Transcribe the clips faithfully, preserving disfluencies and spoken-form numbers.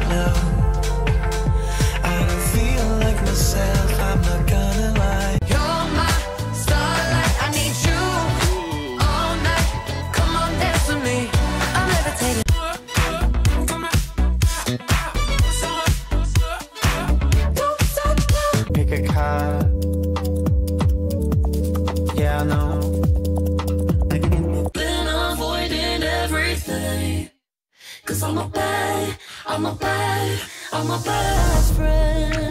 Cause I'm a bad, I'm a bad, I'm a best friend.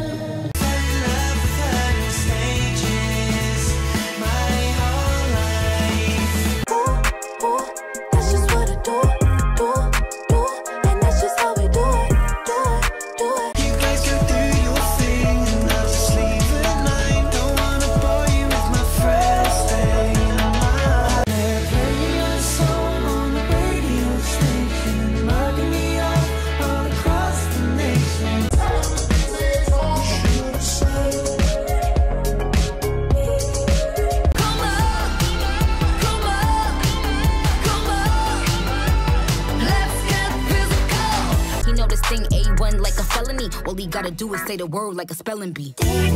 All he gotta do is say the word like a spelling bee.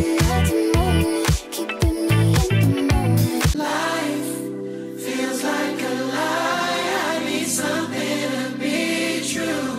Life feels like a lie. I need something to be true.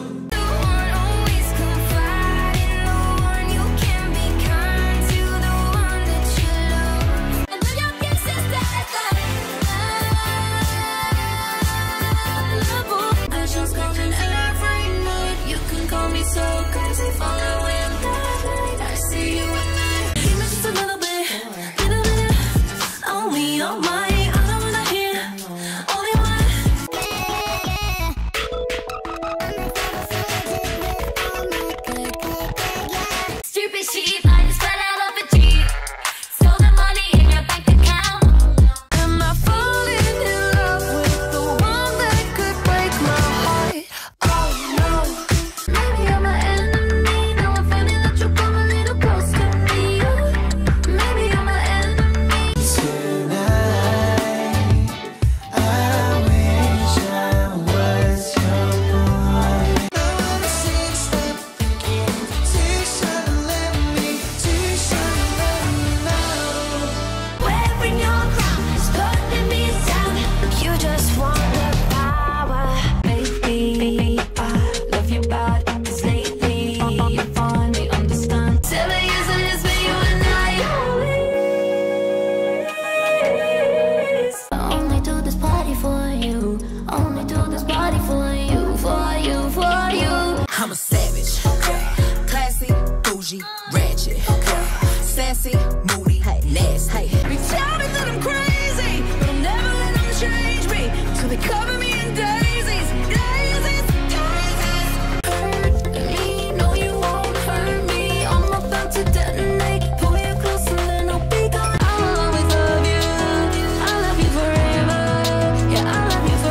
I'm a savage, okay. Classy, bougie, ratchet, okay. Sassy, moody, hey, nasty. Hey. They tell me that I'm crazy, but I'll never let them change me. So they cover me in daisies, daisies, daisies. Hurt me, no you won't hurt me. I'm about to detonate. Pull you close and then I'll be gone. I will always love you. I love you forever. Yeah, I love you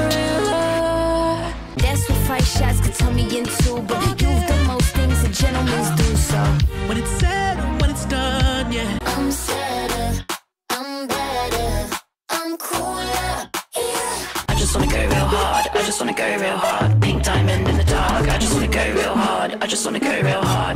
forever. That's what five shots could turn me into, but you've done most things that gentlemen do. So when it's said or when it's done, yeah. I'm sadder, I'm better, I'm cooler, yeah. I just wanna go real hard, I just wanna go real hard. Pink diamond in the dark, I just wanna go real hard, I just wanna go real hard.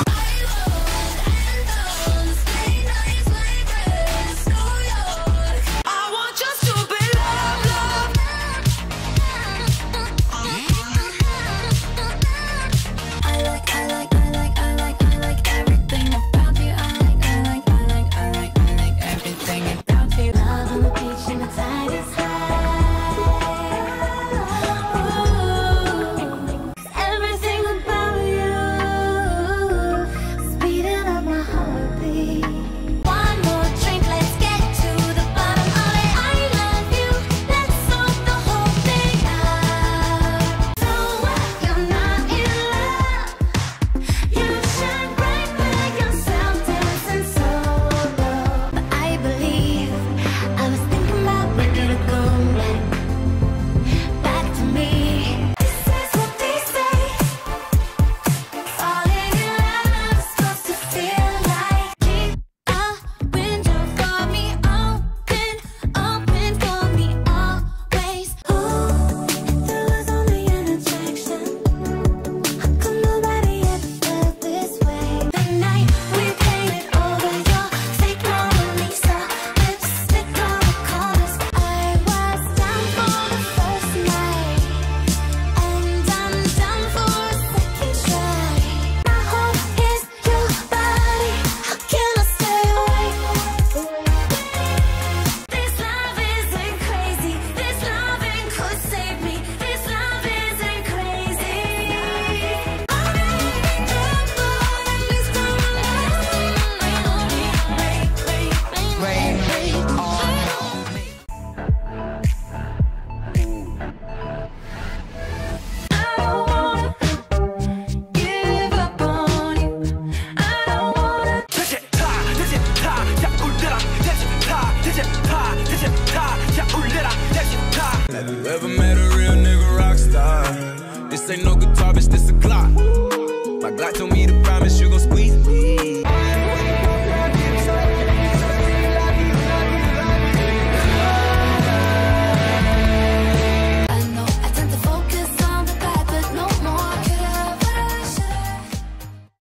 Have you ever met a real nigga rock star? This ain't no guitar, bitch, this a Glock.